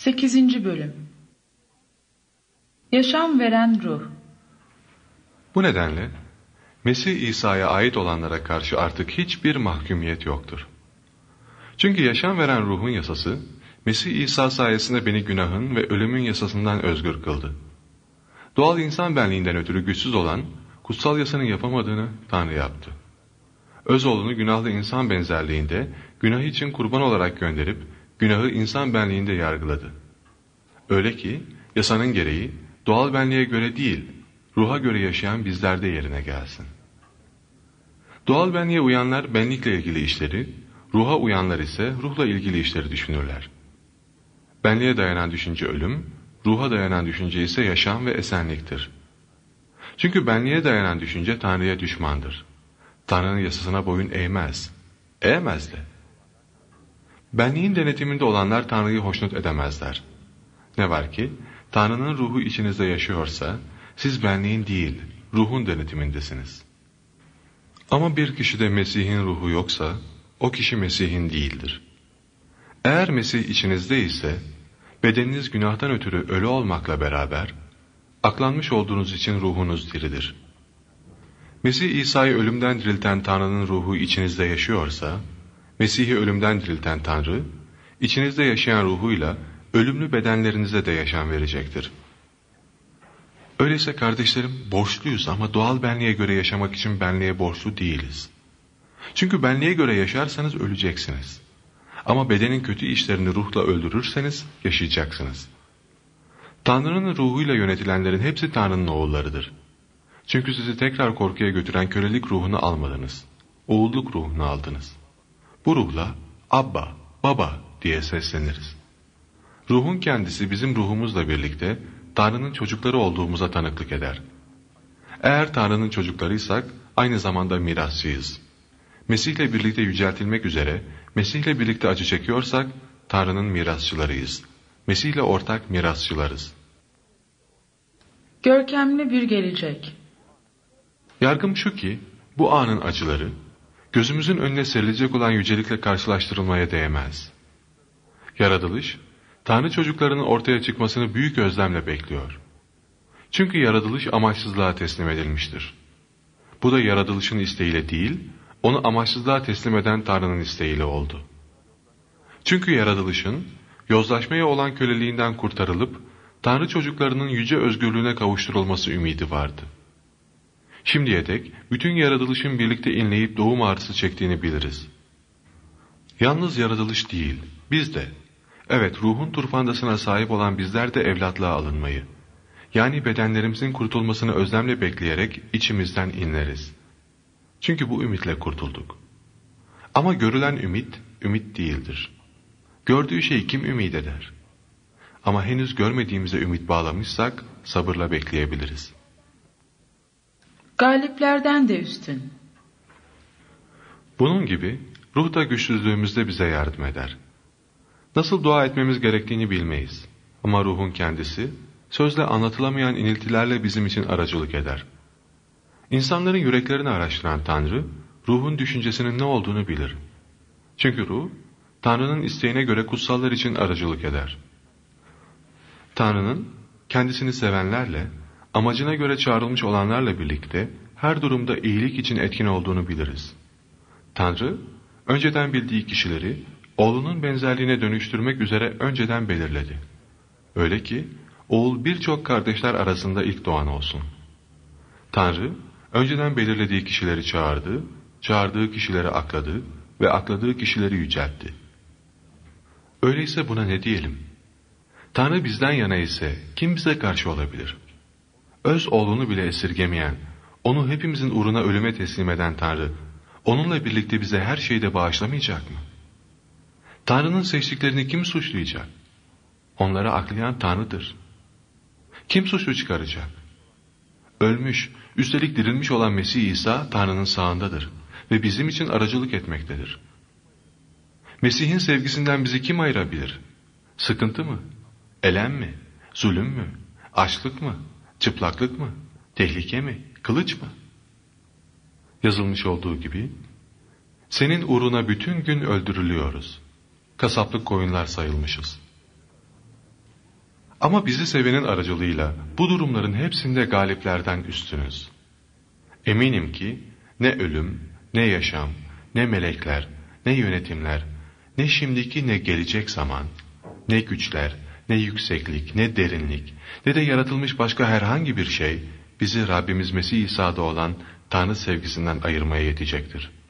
8. Bölüm. Yaşam veren ruh. Bu nedenle Mesih İsa'ya ait olanlara karşı artık hiçbir mahkumiyet yoktur. Çünkü yaşam veren ruhun yasası, Mesih İsa sayesinde beni günahın ve ölümün yasasından özgür kıldı. Doğal insan benliğinden ötürü güçsüz olan, kutsal yasanın yapamadığını Tanrı yaptı. Öz oğlunu günahlı insan benzerliğinde, günah için kurban olarak gönderip, günahı insan benliğinde yargıladı. Öyle ki, yasanın gereği, doğal benliğe göre değil, ruha göre yaşayan bizlerde yerine gelsin. Doğal benliğe uyanlar benlikle ilgili işleri, ruha uyanlar ise ruhla ilgili işleri düşünürler. Benliğe dayanan düşünce ölüm, ruha dayanan düşünce ise yaşam ve esenliktir. Çünkü benliğe dayanan düşünce Tanrı'ya düşmandır. Tanrı'nın yasasına boyun eğmez. Eğmez de. Benliğin denetiminde olanlar Tanrı'yı hoşnut edemezler. Ne var ki, Tanrı'nın ruhu içinizde yaşıyorsa, siz benliğin değil, ruhun denetimindesiniz. Ama bir kişide Mesih'in ruhu yoksa, o kişi Mesih'in değildir. Eğer Mesih içinizde ise, bedeniniz günahtan ötürü ölü olmakla beraber, aklanmış olduğunuz için ruhunuz diridir. Mesih İsa'yı ölümden dirilten Tanrı'nın ruhu içinizde yaşıyorsa, Mesih'i ölümden dirilten Tanrı, içinizde yaşayan ruhuyla ölümlü bedenlerinize de yaşam verecektir. Öyleyse kardeşlerim, borçluyuz ama doğal benliğe göre yaşamak için benliğe borçlu değiliz. Çünkü benliğe göre yaşarsanız öleceksiniz. Ama bedenin kötü işlerini ruhla öldürürseniz yaşayacaksınız. Tanrı'nın ruhuyla yönetilenlerin hepsi Tanrı'nın oğullarıdır. Çünkü sizi tekrar korkuya götüren kölelik ruhunu almadınız. Oğulluk ruhunu aldınız. Bu ruhla Abba, Baba diye sesleniriz. Ruhun kendisi bizim ruhumuzla birlikte Tanrı'nın çocukları olduğumuza tanıklık eder. Eğer Tanrı'nın çocuklarıysak aynı zamanda mirasçıyız. Mesih'le birlikte yüceltilmek üzere, Mesih'le birlikte acı çekiyorsak Tanrı'nın mirasçılarıyız. Mesih'le ortak mirasçılarız. Görkemli bir gelecek. Yargım şu ki, bu anın acıları, gözümüzün önüne serilecek olan yücelikle karşılaştırılmaya değmez. Yaratılış, Tanrı çocuklarının ortaya çıkmasını büyük özlemle bekliyor. Çünkü yaratılış amaçsızlığa teslim edilmiştir. Bu da yaratılışın isteğiyle değil, onu amaçsızlığa teslim eden Tanrı'nın isteğiyle oldu. Çünkü yaratılışın, yozlaşmaya olan köleliğinden kurtarılıp, Tanrı çocuklarının yüce özgürlüğüne kavuşturulması ümidi vardı. Şimdiye dek bütün yaratılışın birlikte inleyip doğum ağrısı çektiğini biliriz. Yalnız yaratılış değil, biz de, evet ruhun turfandasına sahip olan bizler de evlatlığa alınmayı, yani bedenlerimizin kurtulmasını özlemle bekleyerek içimizden inleriz. Çünkü bu ümitle kurtulduk. Ama görülen ümit, ümit değildir. Gördüğü şeyi kim ümit eder? Ama henüz görmediğimize ümit bağlamışsak sabırla bekleyebiliriz. Galiplerden de üstün. Bunun gibi ruh da güçsüzlüğümüzde bize yardım eder. Nasıl dua etmemiz gerektiğini bilmeyiz. Ama ruhun kendisi sözle anlatılamayan iniltilerle bizim için aracılık eder. İnsanların yüreklerini araştıran Tanrı, ruhun düşüncesinin ne olduğunu bilir. Çünkü ruh, Tanrı'nın isteğine göre kutsallar için aracılık eder. Tanrı'nın kendisini sevenlerle, amacına göre çağrılmış olanlarla birlikte her durumda iyilik için etkin olduğunu biliriz. Tanrı, önceden bildiği kişileri, oğlunun benzerliğine dönüştürmek üzere önceden belirledi. Öyle ki, oğul birçok kardeşler arasında ilk doğan olsun. Tanrı, önceden belirlediği kişileri çağırdı, çağırdığı kişileri akladı ve akladığı kişileri yüceltti. Öyleyse buna ne diyelim? Tanrı bizden yana ise kim bize karşı olabilir? Öz oğlunu bile esirgemeyen, onu hepimizin uğruna ölüme teslim eden Tanrı, onunla birlikte bize her şeyde bağışlamayacak mı? Tanrı'nın seçtiklerini kim suçlayacak? Onları aklayan Tanrı'dır. Kim suçlu çıkaracak? Ölmüş, üstelik dirilmiş olan Mesih İsa Tanrı'nın sağındadır ve bizim için aracılık etmektedir. Mesih'in sevgisinden bizi kim ayırabilir? Sıkıntı mı? Elem mi? Zulüm mü? Açlık mı? Çıplaklık mı? Tehlike mi? Kılıç mı? Yazılmış olduğu gibi, senin uğruna bütün gün öldürülüyoruz. Kasaplık koyunlar sayılmışız. Ama bizi sevenin aracılığıyla bu durumların hepsinde galiplerden üstünüz. Eminim ki ne ölüm, ne yaşam, ne melekler, ne yönetimler, ne şimdiki ne gelecek zaman, ne güçler, ne yükseklik, ne derinlik, ne de yaratılmış başka herhangi bir şey bizi Rabbimiz Mesih İsa'da olan Tanrı sevgisinden ayırmaya yetecektir.